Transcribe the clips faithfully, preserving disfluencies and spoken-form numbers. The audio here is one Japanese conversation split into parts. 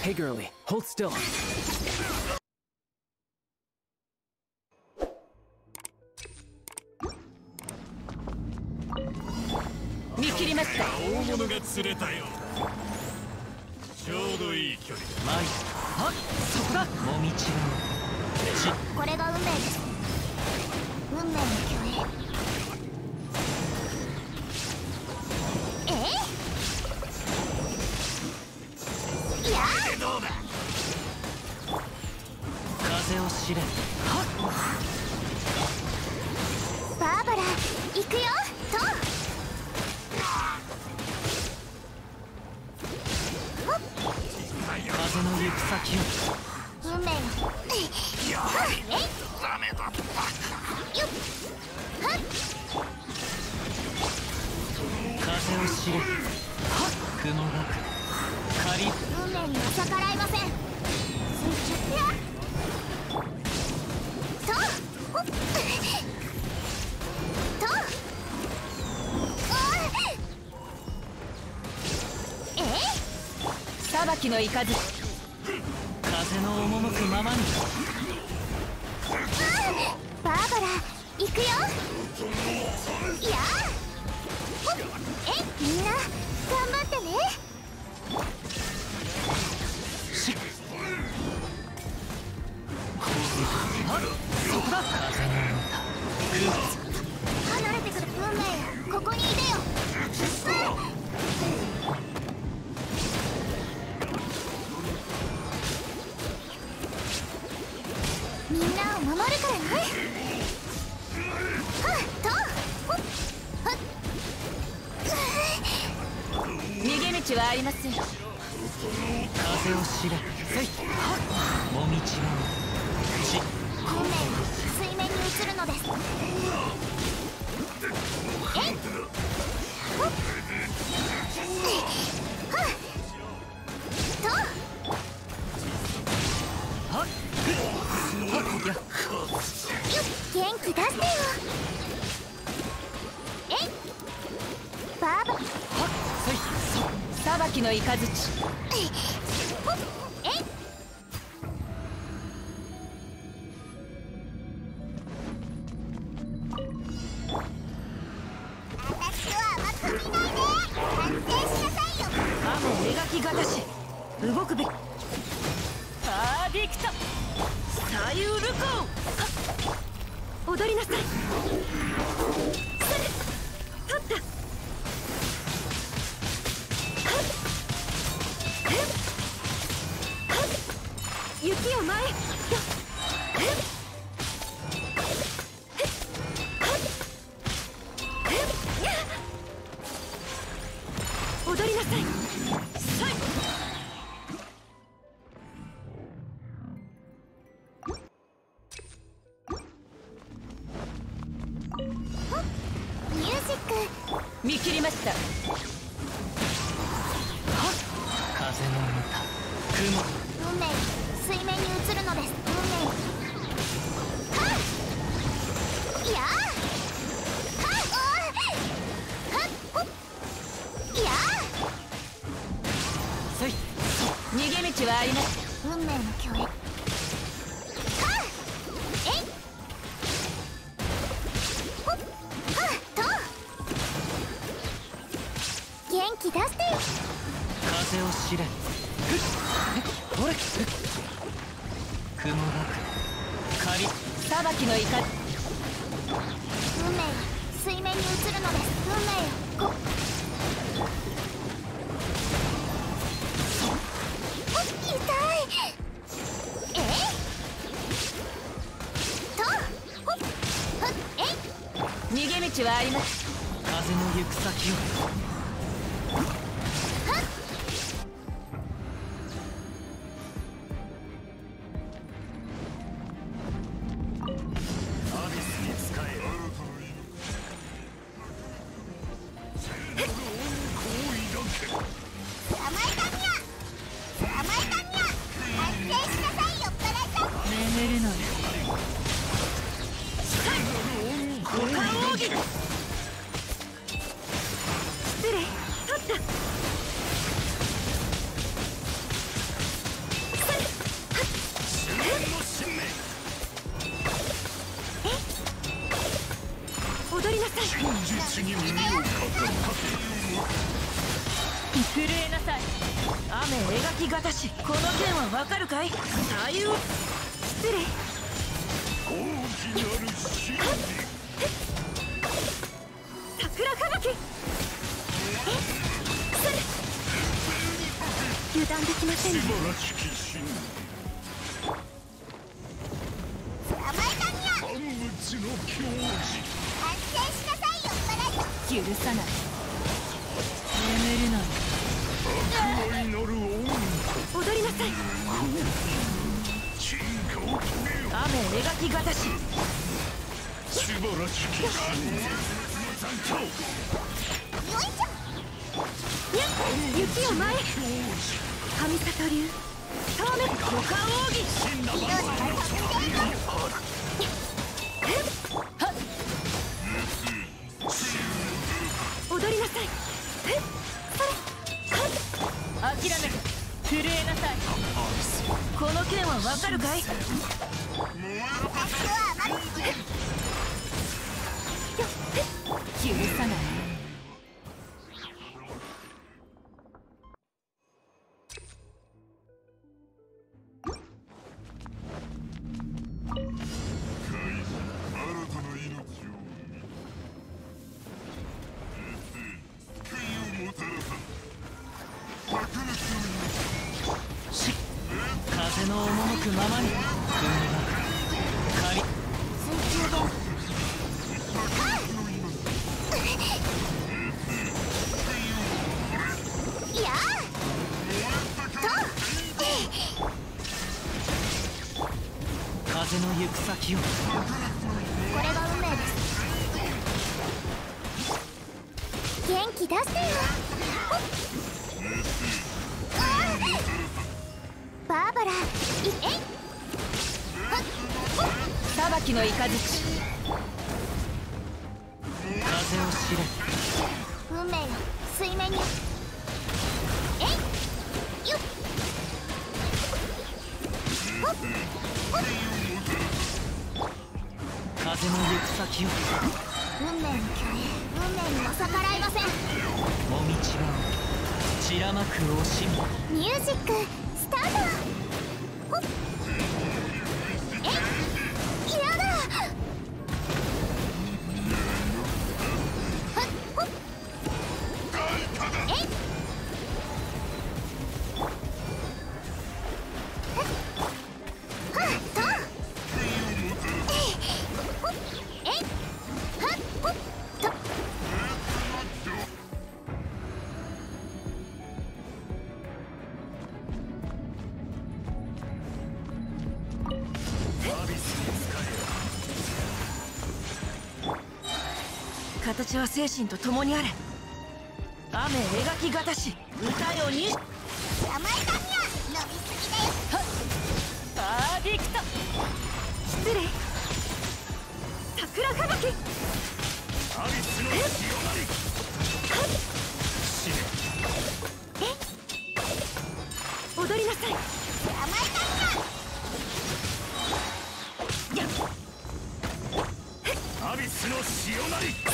Hey girlie, hold still. 見切りました。 大物が釣れたよ。ちょうどいい距離だ。 前はっそこだ。もみちろこれが運命です。運命の共栄。えいやどうだ。 風を知れ。はっバーバラ行くよと風の行く先を。 運命のやはりダメだったか。 よっはっ風を知れ。はっ雲がく仮。 運命には逆らえません。水中やとほっと裁きの雷。 風の赴くままに。 バーバラ行くよやほっえみんな頑張ってね。 しはっそこだ。風の歌離れてくる運命よ、ここにいてよ。みんなを守るからね。はっとほっはっ逃げ道はありません。 風を知れ。せいはっもみちろし運命が水面に映るのです。えっほっはっとはっはっやよっ元気出してよ。えいバーバはっせいそ裁きの雷。 ほっえい私は甘く見ないで安定しなさいよ。 雨描きがたし動くべき。パーディクト左右ルコン。踊りなさい。それ取った。雪を前よっ踊りなさい。さいミュージック見切りました。 はっ風の歌雲。 運命水面に映るのです。運命はっいやはっおはっほっいやせい逃げ道はあります。 運命の共栄。はっえいほっはっと元気出してよ。 風を知れ。ふっほれふっ雲がく仮。 裁きの雷。 運命が水面に映るのです。運命よこほっ痛いえいとほっほっえい逃げ道はあります。 風の行く先を。 はっアビスに使え。 捕まえたにゃ捕まえたにゃ安定しなさいよプレゼン。 眠れない。 五感奥義。ステちに耳を傾震えなさい。雨描きがたし、この剣はわかるかい？左右失礼。 大きなる真理。 桜吹雪。え、それ油断できませんね。 素晴らしき真理。 捕まえたにゃ。 万物の矜持。 反省しなさいよっぱらい。 許さない。眠るな。 悪愛なる恩。 踊りなさい。 進化を遂げよ。 雨描きがたし。 素晴らしき真理。残響。 よいしょ。 やっ、雪を前へ。神里流透明五感奥義。 真な万物の尊厳がある。 踊りなさい。えっ、それ、はい、諦めて震えなさい。この剣はわかるかい？ 私は甘くする。 許さない。 風の赴くままに踏み借り水中でいやーと風の行く先を。 これが運命です。元気出してよ。バーバラ、いえい。 裁きの雷。 風を知れ。 運命よ、水面に。えいよっほっほっ。 風の行く先を。 運命の巨栄、運命にも逆らえません。 もみちばを散らまく惜しみ。 ミュージックスタート。ほっえいやだ。はっほっえいはっはっとえいほっえいはっほっと。 形は精神と共にあれ。雨描きがたし、歌よに。 捕まえたにゃ。飲みすぎだよ。 アーディクト。失礼。桜吹雪。 アビスの潮なり。死ね。 踊りなさい。 捕まえたにゃ。 やっ、 アビスの潮なり。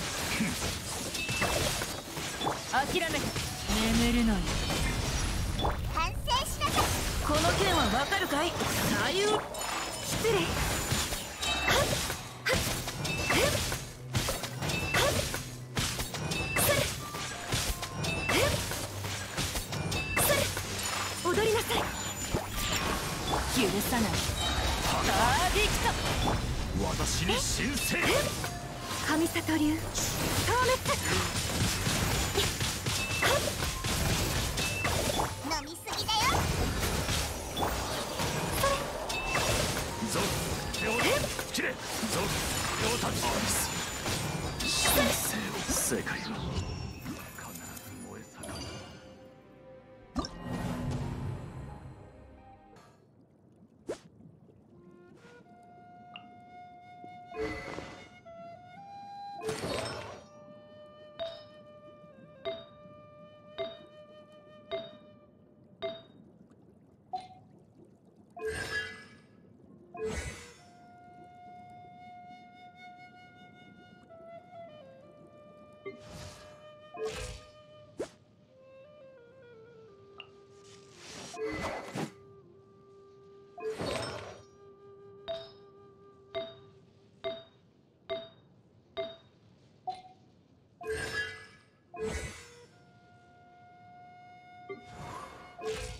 諦めて眠るのに。 反省しなさい。 この剣はわかるかい？左右失礼。はっはっはっはっそれはっそれ踊りなさい。許さない。アーディクト。 私に神聖。 神里流消滅。 飲みすぎだよ。 ゾウ両立切れ。ゾウ両立アビス神聖を世界は必ず燃え盛る。 ー